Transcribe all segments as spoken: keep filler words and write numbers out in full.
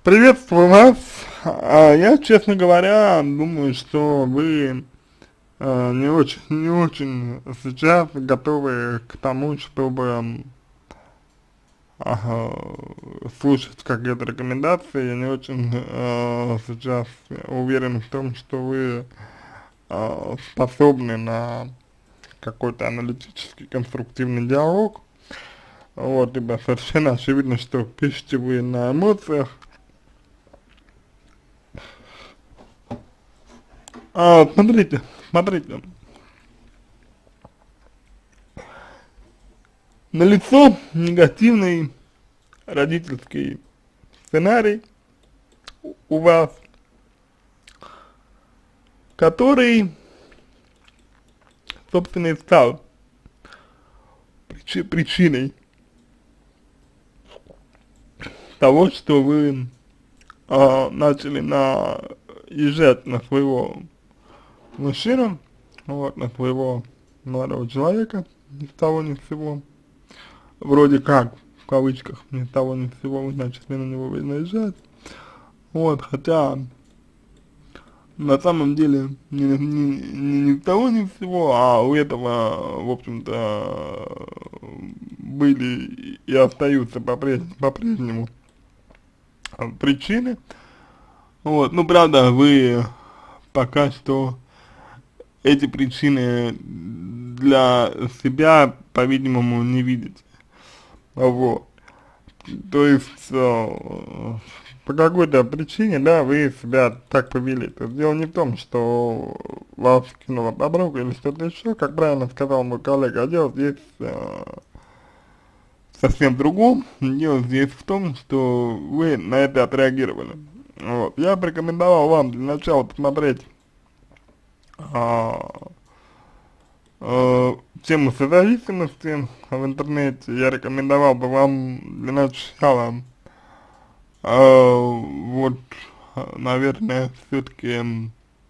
Приветствую вас. А, Я, честно говоря, думаю, что вы а, не очень, не очень сейчас готовы к тому, чтобы м, ага, слушать какие-то рекомендации. Я не очень а, сейчас уверен в том, что вы а, способны на какой-то аналитический, конструктивный диалог. Вот, ибо совершенно очевидно, что пишете вы на эмоциях. А, смотрите, смотрите. Налицо негативный родительский сценарий у вас, который, собственно, и стал причи- причиной того, что вы а, начали наезжать на своего мужчину, вот, на своего молодого человека, ни с того ни с сего, вроде как, в кавычках, ни с того ни с сего вы начали на него наезжать, вот, хотя на самом деле ни, ни, ни, ни того ни всего, а у этого, в общем-то, были и остаются по-прежнему, по-прежнему причины. Вот, ну правда, вы пока что эти причины для себя, по-видимому, не видите. Вот. То есть, э, по какой-то причине, да, вы себя так повели. То есть дело не в том, что вас кинула подруга или что-то еще, как правильно сказал мой коллега, а дело здесь э, совсем в другом. Дело здесь в том, что вы на это отреагировали. Вот. Я бы рекомендовал вам для начала посмотреть а, а, тему созависимости в интернете. Я рекомендовал бы вам для начала А, вот, а, наверное, все-таки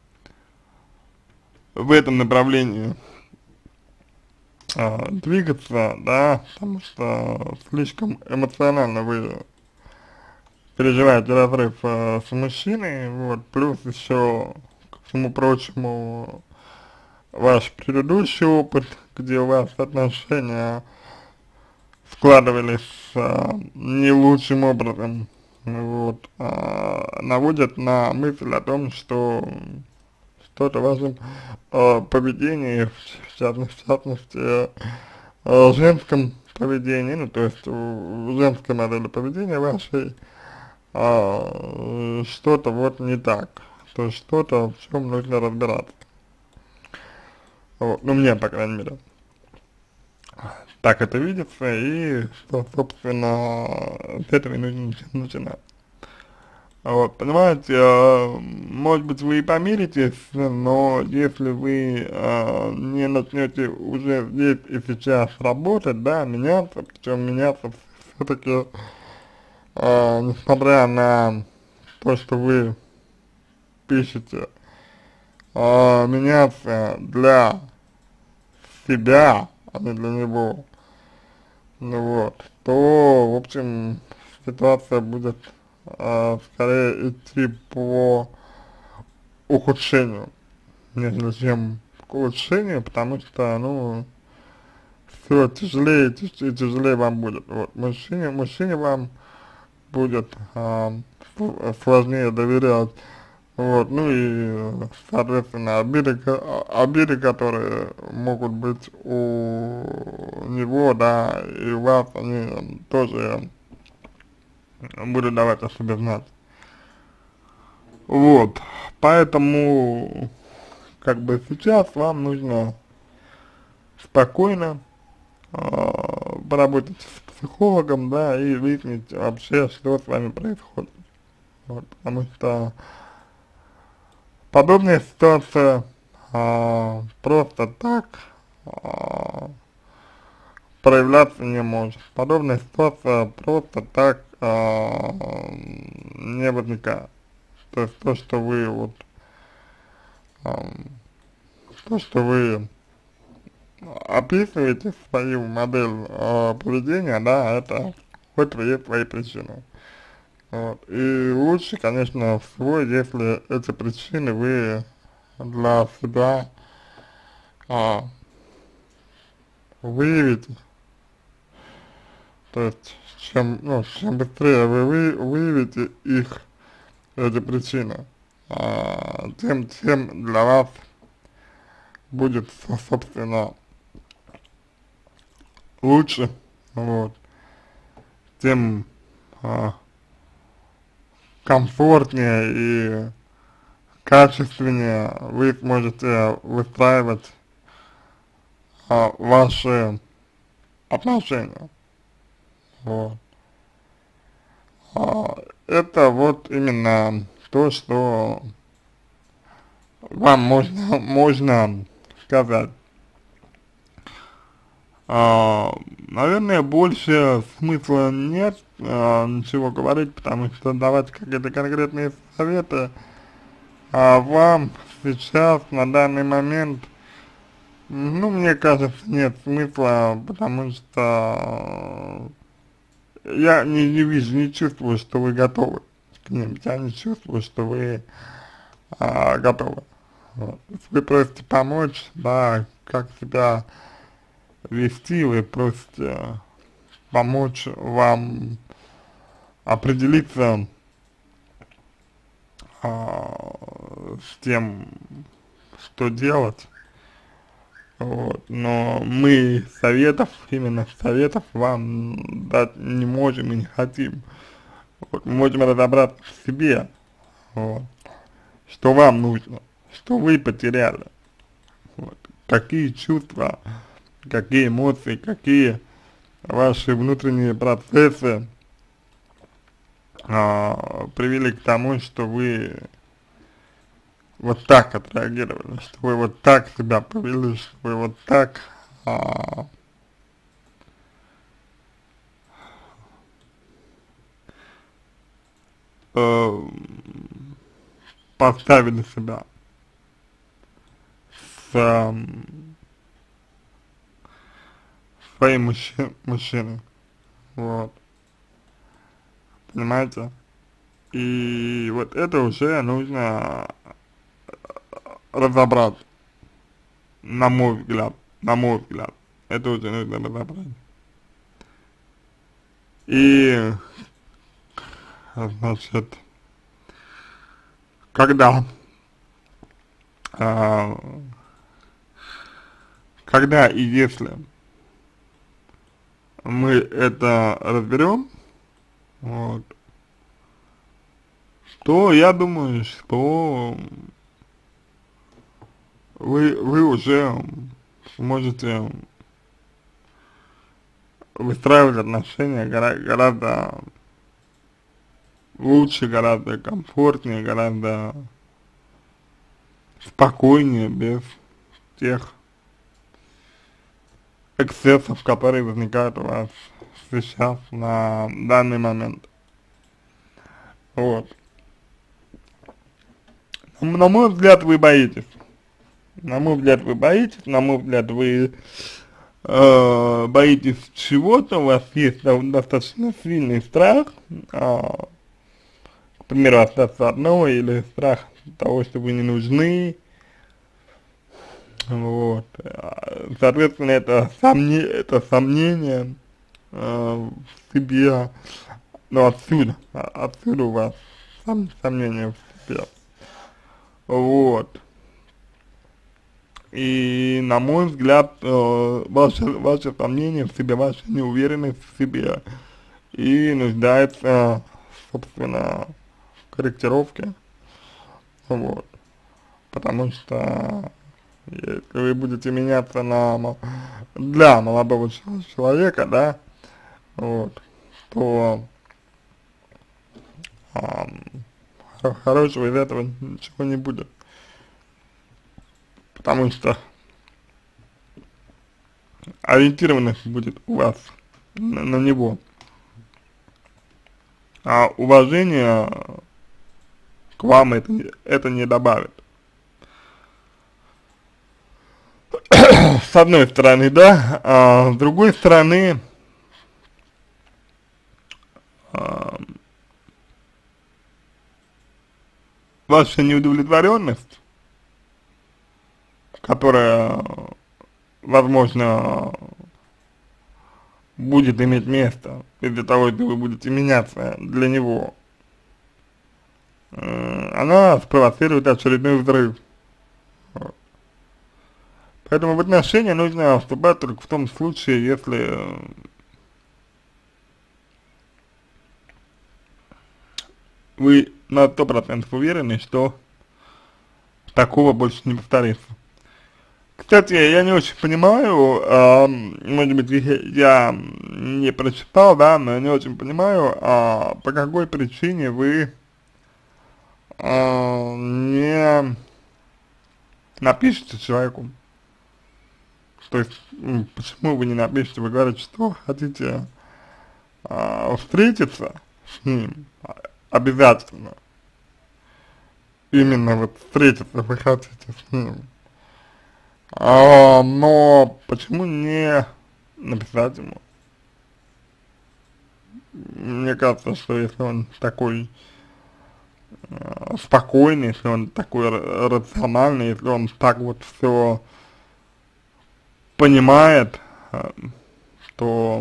в этом направлении а, двигаться, да, потому что слишком эмоционально вы переживаете разрыв а, с мужчиной, вот, плюс еще, ко всему прочему, ваш предыдущий опыт, где у вас отношения складывались а, не лучшим образом, вот, а, наводят на мысль о том, что что-то в вашем э, поведении, в частности, в частности э, женском поведении, ну, то есть в женской модели поведения вашей, э, что-то вот не так, то есть что-то, в чем нужно разбираться. Вот, ну, мне, по крайней мере, так это видится, и что, собственно, с этого и нужно начинать. Вот, понимаете, э, может быть, вы и помиритесь, но если вы э, не начнете уже здесь и сейчас работать, да, меняться, причем меняться все-таки, э, несмотря на то, что вы пишете, э, меняться для себя, а не для него, ну вот, то, в общем, ситуация будет э, скорее идти по ухудшению, нежели чем к улучшению, потому что, ну, все тяжелее и тяжелее вам будет. Вот, мужчине, мужчине вам будет а, сложнее доверять. Вот, ну и, соответственно, обиды, обиды, которые могут быть у него, да, и у вас, они тоже будут давать о себе знать. Вот, поэтому, как бы сейчас вам нужно спокойно э, поработать с психологом, да, и выяснить вообще, что с вами происходит. Вот, потому что подобная ситуация э, просто так э, проявляться не может. Подобная ситуация просто так э, не возникает. То есть то, что вы вот, э, то, что вы описываете свою модель э, поведения, да, это хоть есть свои причины. Вот. И лучше, конечно, всего, если эти причины вы для себя а, выявите. То есть, чем, ну, чем быстрее вы, вы выявите их, эти причины, а, тем, тем для вас будет, со- собственно, лучше, вот, тем а, комфортнее и качественнее вы сможете выстраивать а, ваши отношения. Вот. А, это вот именно то, что вам можно, можно сказать. А, наверное, больше смысла нет а, ничего говорить, потому что давать какие-то конкретные советы а вам сейчас, на данный момент, ну, мне кажется, нет смысла, потому что я не, не вижу, не чувствую, что вы готовы к ним, я не чувствую, что вы а, готовы. Вот. Если вы просите помочь, да, как себя вести, вы просите помочь вам определиться а, с тем, что делать. Вот, но мы советов, именно советов вам дать не можем и не хотим. Вот, мы можем разобраться в себе, вот, что вам нужно, что вы потеряли, вот, какие чувства, какие эмоции, какие ваши внутренние процессы а, привели к тому, что вы вот так отреагировали, что вы вот так себя повели, что вы вот так а, э, поставили себя с э, своим мужчи мужчиной, вот, понимаете? И вот это уже нужно разобрать, на мой взгляд, на мой взгляд, это уже нужно разобрать. И, значит, когда, а, когда и если мы это разберем, вот, то я думаю, что вы, вы уже сможете выстраивать отношения гора гораздо лучше, гораздо комфортнее, гораздо спокойнее, без тех эксцессов, которые возникают у вас сейчас, на данный момент. Вот. На мой взгляд, вы боитесь. На мой взгляд, вы боитесь, на мой взгляд, вы э, боитесь чего-то, у вас есть достаточно сильный страх, э, к примеру, остаться одной, или страх того, что вы не нужны, вот, соответственно, это, сомне, это сомнение э, в себе, ну, отсюда, отсюда у вас сом, сомнение в себе, вот. И, на мой взгляд, э, ваше, ваше сомнение в себе, ваша неуверенность в себе и нуждается, собственно, в корректировке, вот, потому что если вы будете меняться на, для молодого человека, да, вот, то а, хорошего из этого ничего не будет, потому что ориентированность будет у вас на, на него, а уважение к вам это, это не добавит. С одной стороны, да, а с другой стороны, а, ваша неудовлетворенность, которая, возможно, будет иметь место из-за того, что вы будете меняться для него, э, она спровоцирует очередной взрыв. Вот. Поэтому в отношения нужно вступать только в том случае, если вы на сто процентов уверены, что такого больше не повторится. Кстати, я не очень понимаю, а, может быть, я не прочитал, да, но я не очень понимаю, а, по какой причине вы а, не напишите человеку. То есть, м, почему вы не напишите, вы говорите, что хотите а, встретиться с ним обязательно. Именно вот встретиться вы хотите с ним. А, но почему не написать ему? Мне кажется, что если он такой э, спокойный, если он такой ра- рациональный, если он так вот все понимает, э, то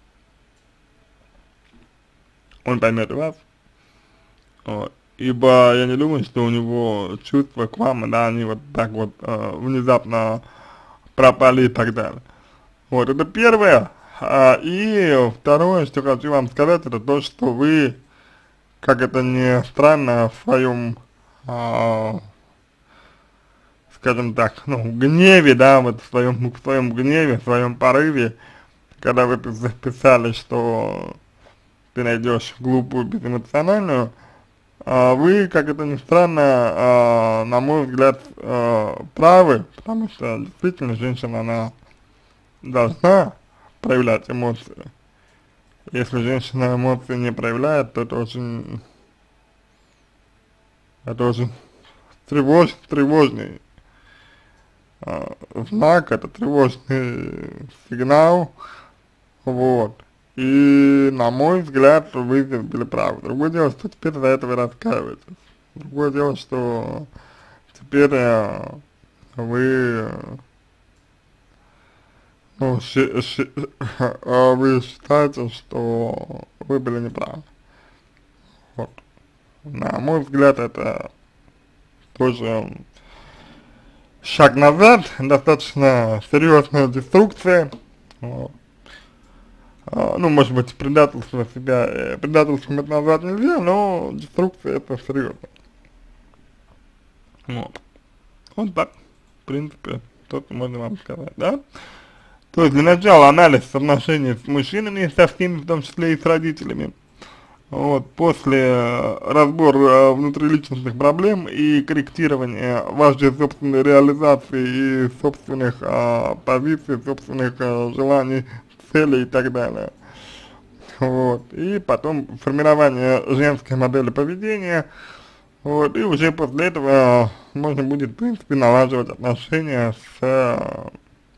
он поймет вас. Вот. Ибо я не думаю, что у него чувства к вам, да, они вот так вот э, внезапно пропали и так далее. Вот, это первое. А, и второе, что хочу вам сказать, это то, что вы, как это ни странно, в своем, а, скажем так, ну, гневе, да, вот в своем, в своем гневе, в своем порыве, когда вы записали, что ты найдешь глупую, безэмоциональную, а, вы, как это ни странно, а, на мой взгляд, а, правы, потому что действительно женщина, она должна проявлять эмоции. Если женщина эмоции не проявляет, то это очень, это очень тревож, тревожный а, знак, это тревожный сигнал, вот. И, на мой взгляд, вы здесь были правы. Другое дело, что теперь за это вы раскаиваетесь. Другое дело, что теперь э, вы, ну, щи- щи- э, вы считаете, что вы были неправы. Вот. На мой взгляд, это тоже шаг назад, достаточно серьезная деструкция. Вот. А, ну, может быть, предательство себя, э, предательством это назвать нельзя, но деструкция это серьезно. Вот. Вот так, в принципе, то, что можно вам сказать, да? То есть для начала анализ отношений с мужчинами, со всеми, в том числе и с родителями. Вот, после э, разбора э, внутриличностных проблем и корректирования вашей собственной реализации и собственных э, позиций, собственных э, желаний, целей и так далее. Вот, и потом формирование женской модели поведения, вот, и уже после этого можно будет, в принципе, налаживать отношения с э,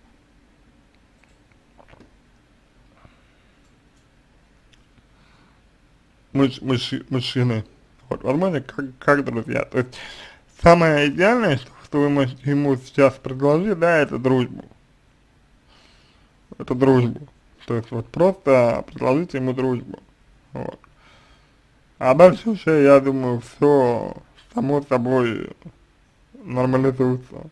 муж, мужи- мужчиной. Вот, возможно, как, как друзья. То есть самое идеальное, что, что вы можете ему сейчас предложить, да, это дружбу. Это дружбу. То есть вот просто предложите ему дружбу. Вот. А дальше уже, я думаю, все само собой нормализуется.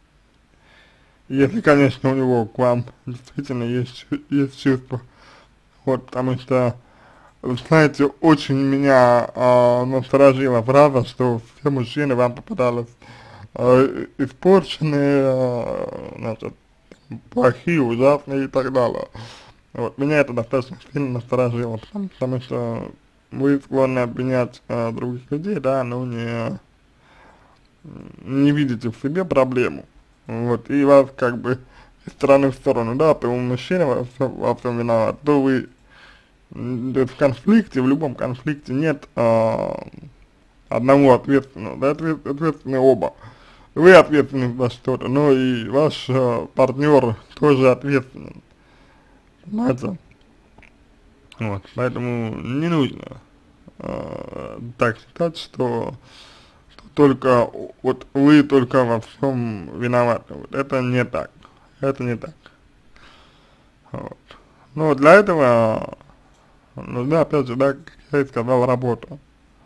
Если, конечно, у него к вам действительно есть, чу- есть чувство. Вот, потому что, вы знаете, очень меня э, насторожила фраза, что все мужчины вам попадались э, испорченные, э, значит, плохие, ужасные и так далее. Вот, меня это достаточно сильно насторожило, потому, потому что вы склонны обвинять э, других людей, да, но не, не видите в себе проблему. Вот, и вас как бы из стороны в сторону, да, то мужчина во всем, во всем виноват, то вы, м, то есть в конфликте, в любом конфликте нет а, одного ответственного, да, ответ, ответственны оба. Вы ответственны за что-то, но и ваш а, партнер тоже ответственен, понимаете? Вот, поэтому не нужно а, так считать, что только, вот вы только во всем виноваты. Вот это не так. Это не так. Вот. Ну, для этого нужна, опять же, да, как я и сказал, работа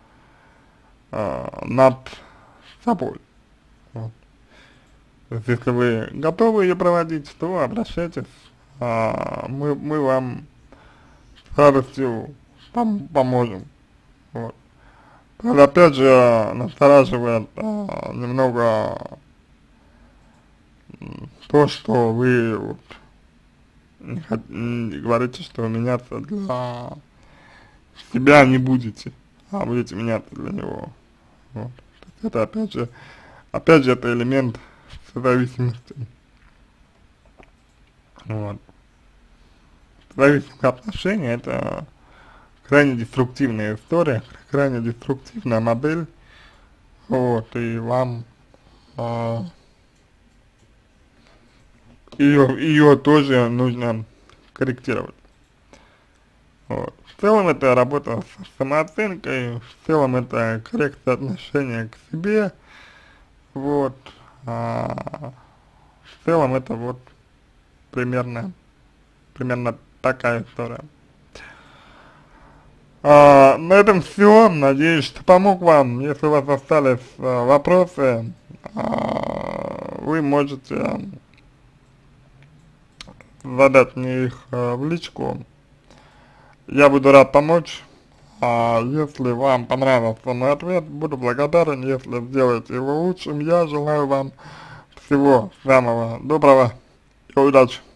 а, над собой. Вот. То есть, если вы готовы ее проводить, то обращайтесь, а, мы, мы вам с радостью пом поможем. Вот. Правда, опять же, настораживает а, немного то, что вы вот, не, хот- не говорите, что меняться для себя не будете, а будете меняться для него. Вот. То есть это опять же, опять же, это элемент зависимости. Вот. Зависимые отношения — это крайне деструктивная история, крайне деструктивная модель. Вот, и вам а, ее, ее тоже нужно корректировать. Вот. В целом это работа с самооценкой, в целом это коррекция отношения к себе, вот, а, в целом это вот примерно, примерно такая история. А, на этом все, надеюсь, что помог вам. Если у вас остались а, вопросы, а, вы можете задать мне их а, в личку. Я буду рад помочь. А если вам понравился мой ответ, буду благодарен, если сделаете его лучшим. Я желаю вам всего самого доброго и удачи.